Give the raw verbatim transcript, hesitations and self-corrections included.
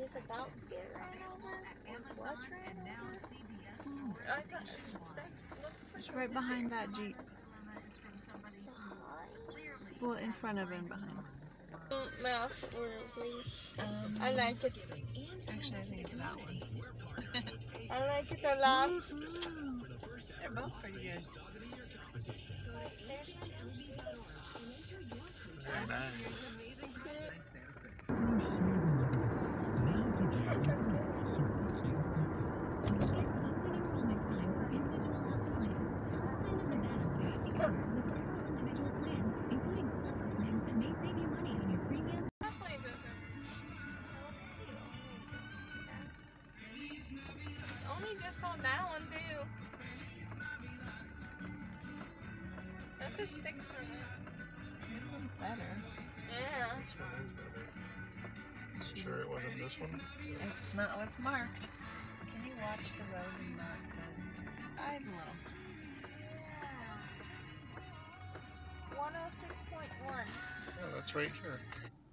is about to get ran over? Or was ran over? I thought that looks like It's right behind that Jeep. behind? Well, in front of and behind. Mouth or please. Um, I like it. Actually, I think it's that one. I like it a lot. They're both pretty good. There's two. Very nice. Only just on that one too. That's a six for me. This one's better. Yeah. This one is better. Sure it wasn't this one? It's not what's marked. Can you watch the road and not the eyes a little? one oh six point one. Yeah, that's right here.